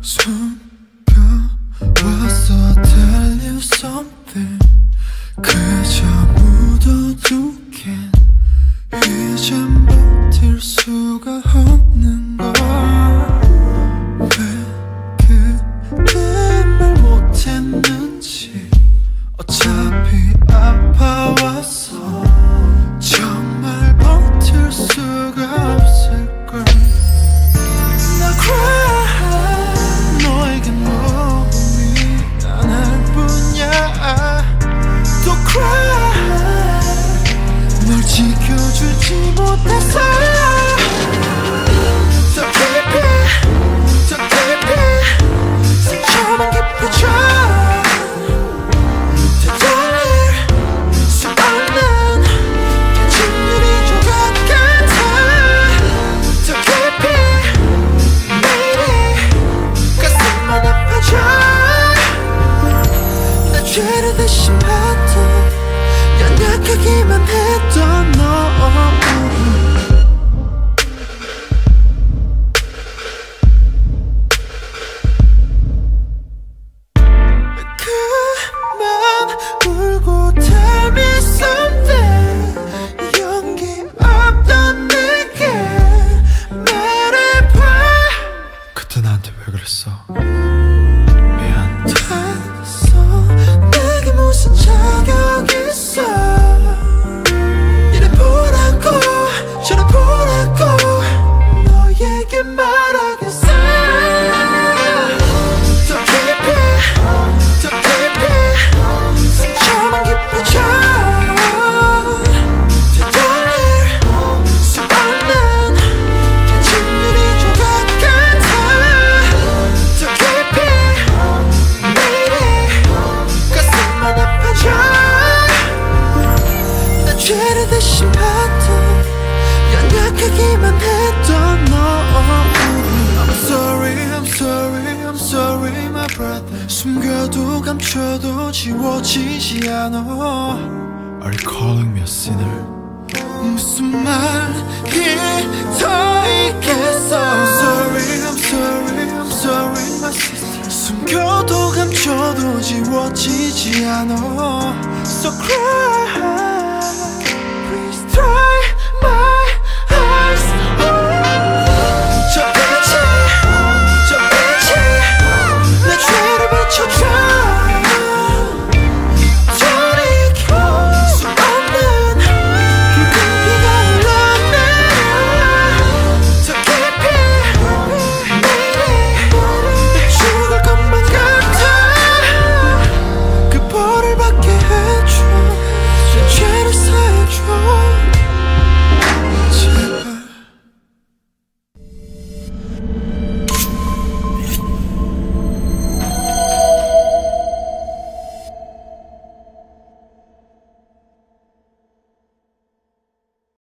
숨겨왔어 tell you something 그저 묻어두긴 이젠 버틸 수가 없는 걸 왜 그때 말 못했는지 어차피 아파왔어 정말 버틸 수가 없을걸 나 cry 너에게 너무 미안할 뿐이야 또 cry 널 지켜주지 못해서 더 깊이 더 깊이 상처만 깊어져 되돌릴 수 없는 진율이 조각 같아 더 깊이 매일이 가슴만 아파져 나 죄를 대신받던 연약하기만 했던 너 그만 울고 tell me something 용기 없던 내게 말해봐 그때 나한테 왜 그랬어 미안 됐어 내게 무슨 자격 있어 이래 보라고 저래 보라고 너에게 말하겠어 더 깊이 더 깊이 상처만 깊어져 되돌릴 수 없는 진율이 조각 같아 더 깊이 매일이 가슴만 아파져 나 죄를 대신 받던 연약하기만 했던 너 I'm sorry, I'm sorry, I'm sorry my brother 숨겨도 감춰도 지워지지 않아 Are you calling me a sinner? 무슨 말이 더 있겠어 I'm sorry, I'm sorry, I'm sorry my sister 숨겨도 감춰도 지워지지 않아 So cry